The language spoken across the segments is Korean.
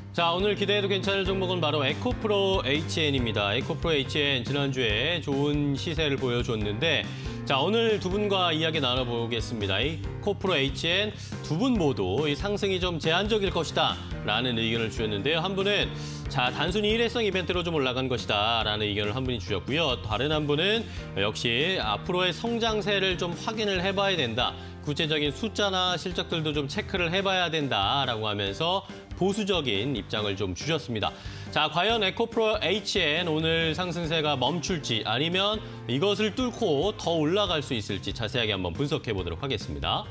자, 오늘 기대해도 괜찮을 종목은 바로 에코프로 HN입니다. 에코프로 HN 지난주에 좋은 시세를 보여줬는데 자, 오늘 두 분과 이야기 나눠보겠습니다. 에코프로 HN 두 분 모두 이 상승이 좀 제한적일 것이다 라는 의견을 주셨는데요. 한 분은 자, 단순히 일회성 이벤트로 좀 올라간 것이다 라는 의견을 한 분이 주셨고요. 다른 한 분은 역시 앞으로의 성장세를 좀 확인을 해봐야 된다. 구체적인 숫자나 실적들도 좀 체크를 해봐야 된다라고 하면서 보수적인 입장을 좀 주셨습니다. 자, 과연 에코프로 HN 오늘 상승세가 멈출지 아니면 이것을 뚫고 더 올라갈 수 있을지 자세하게 한번 분석해 보도록 하겠습니다.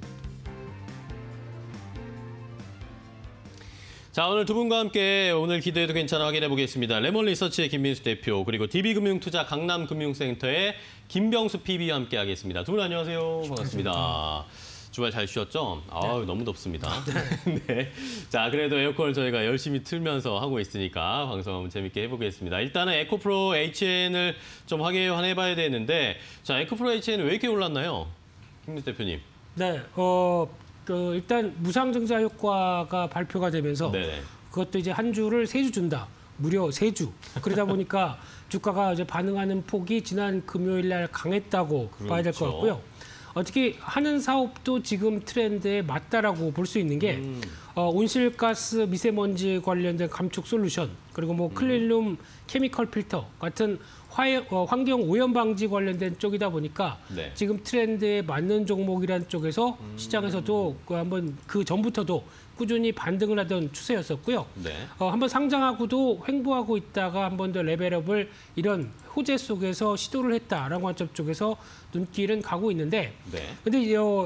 자, 오늘 두 분과 함께 오늘 기대해도 괜찮아 확인해 보겠습니다. 레몬리서치의 김민수 대표, 그리고 DB금융투자 강남금융센터의 김병수 PB와 함께 하겠습니다. 두 분 안녕하세요. 반갑습니다. 주말 잘 쉬었죠? 아우, 너무 덥습니다. 네. 자, 그래도 에어컨을 저희가 열심히 틀면서 하고 있으니까 방송 한번 재밌게 해보겠습니다. 일단은 에코프로 HN을 좀 확인해봐야 되는데, 자, 에코프로 HN은 왜 이렇게 올랐나요? 김민수 대표님. 네, 일단 무상증자 효과가 발표가 되면서 네네. 그것도 이제 한 주를 3주 준다. 무려 3주. 그러다 보니까 주가가 이제 반응하는 폭이 지난 금요일 날 강했다고 그렇죠. 봐야 될 것 같고요. 어떻게 하는 사업도 지금 트렌드에 맞다라고 볼 수 있는 게 온실가스 미세먼지 관련된 감축 솔루션, 그리고 뭐 클린룸 케미컬 필터 같은 환경 오염 방지 관련된 쪽이다 보니까 네. 지금 트렌드에 맞는 종목이란 쪽에서 시장에서도 한번 그 전부터도 꾸준히 반등을 하던 추세였었고요. 네. 한번 상장하고도 횡보하고 있다가 한 번 더 레벨업을 이런 호재 속에서 시도를 했다라는 관점 쪽에서 눈길은 가고 있는데, 네. 근데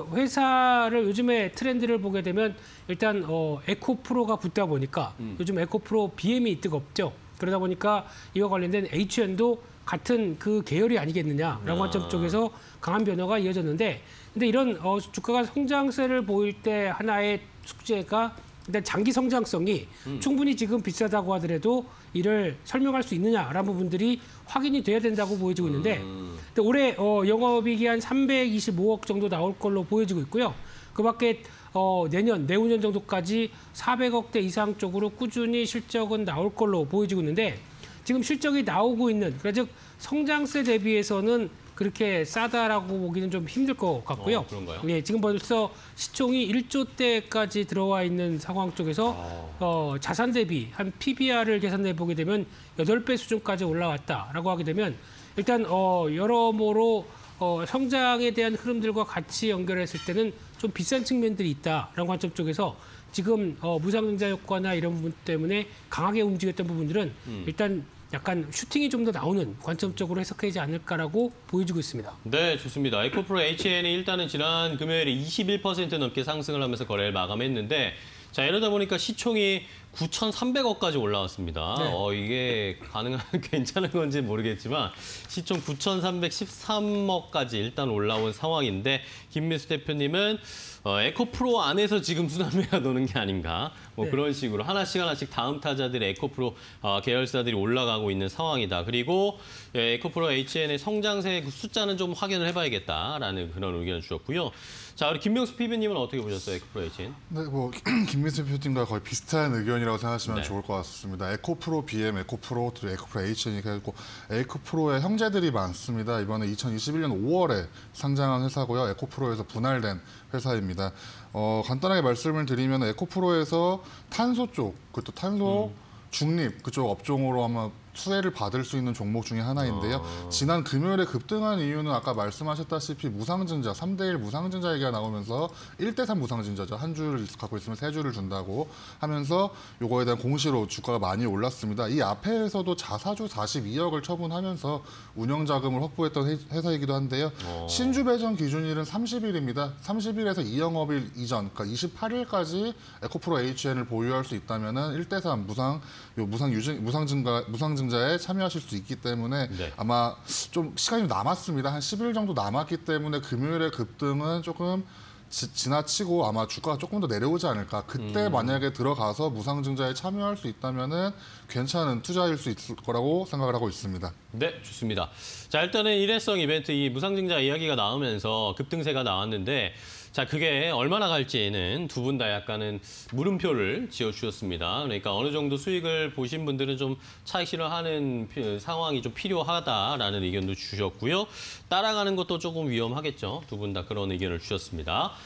회사를 요즘에 트렌드를 보게 되면 일단 에코프로가 붙다 보니까 요즘 에코프로 BM이 뜨겁죠. 그러다 보니까 이와 관련된 HN도 같은 그 계열이 아니겠느냐라는 관점 쪽에서 강한 변화가 이어졌는데, 근데 이런 주가가 성장세를 보일 때 하나의 숙제가 일단 장기 성장성이 충분히 지금 비싸다고 하더라도 이를 설명할 수 있느냐라는 부분들이 확인이 돼야 된다고 보여지고 있는데, 근데 올해 영업이익이 한 325억 정도 나올 걸로 보여지고 있고요. 그밖에 내후년 정도까지 400억대 이상 쪽으로 꾸준히 실적은 나올 걸로 보여지고 있는데, 지금 실적이 나오고 있는, 그러니까 즉 성장세 대비해서는 그렇게 싸다라고 보기는 좀 힘들 것 같고요. 그런가요? 예, 지금 벌써 시총이 1조대까지 들어와 있는 상황 쪽에서 자산 대비 한 PBR을 계산해 보게 되면 8배 수준까지 올라왔다라고 하게 되면 일단 여러모로 성장에 대한 흐름들과 같이 연결했을 때는 좀 비싼 측면들이 있다라는 관점 쪽에서 지금 무상증자 효과나 이런 부분 때문에 강하게 움직였던 부분들은 일단 약간 슈팅이 좀 더 나오는 관점적으로 해석하지 않을까라고 보여지고 있습니다. 네, 좋습니다. 에코프로 HN이 일단은 지난 금요일에 21% 넘게 상승을 하면서 거래를 마감했는데, 자, 이러다 보니까 시총이 9,300억까지 올라왔습니다. 네. 이게 괜찮은 건지 모르겠지만 시총 9,313억까지 일단 올라온 상황인데, 김민수 대표님은 에코프로 안에서 지금 순환매가 도는 게 아닌가, 네. 그런 식으로 하나씩 다음 타자들의 에코프로 계열사들이 올라가고 있는 상황이다. 그리고 에코프로 HN의 성장세 숫자는 좀 확인을 해봐야겠다라는 그런 의견을 주셨고요. 자, 우리 김명수 PB님은 어떻게 보셨어요, 에코프로 HN? 네, 김민수 대표님과 거의 비슷한 의견이라고 생각하시면 네. 좋을 것 같습니다. 에코프로 BM, 에코프로, 에코프로 HN이 있고 에코프로의 형제들이 많습니다. 이번에 2021년 5월에 상장한 회사고요. 에코프로에서 분할된 회사입니다. 간단하게 말씀을 드리면 에코프로에서 탄소 쪽, 그것도 탄소 중립 그쪽 업종으로 아마 수혜를 받을 수 있는 종목 중에 하나인데요. 지난 금요일에 급등한 이유는 아까 말씀하셨다시피 무상증자, 3대1 무상증자 얘기가 나오면서 1대3 무상증자죠. 한 주를 갖고 있으면 3주를 준다고 하면서 요거에 대한 공시로 주가가 많이 올랐습니다. 이 앞에서도 자사주 42억을 처분하면서 운영자금을 확보했던 회사이기도 한데요. 신주 배정 기준일은 30일입니다. 30일에서 이영업일 이전, 그러니까 28일까지 에코프로 HN을 보유할 수 있다면은 1대3 무상증자에 참여하실 수 있기 때문에 네. 아마 좀 시간이 남았습니다. 한 10일 정도 남았기 때문에 금요일의 급등은 조금 지나치고 아마 주가가 조금 더 내려오지 않을까. 그때 만약에 들어가서 무상증자에 참여할 수 있다면은 괜찮은 투자일 수 있을 거라고 생각을 하고 있습니다. 네, 좋습니다. 자, 일단은 일회성 이벤트 이 무상증자 이야기가 나오면서 급등세가 나왔는데, 자, 그게 얼마나 갈지는 두 분 다 약간은 물음표를 지어주셨습니다. 그러니까 어느 정도 수익을 보신 분들은 좀 차익 실현하는 상황이 좀 필요하다라는 의견도 주셨고요. 따라가는 것도 조금 위험하겠죠. 두 분 다 그런 의견을 주셨습니다.